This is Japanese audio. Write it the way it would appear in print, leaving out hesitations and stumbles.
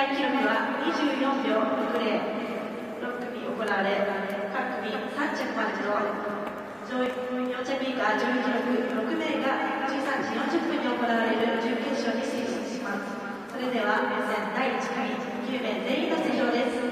界記録は24秒60、6組行われ、各組3着までと、4着以下上位記録6名が13時40分に行われる準決勝に進出します。それでは予選第1組9名全員の出場です。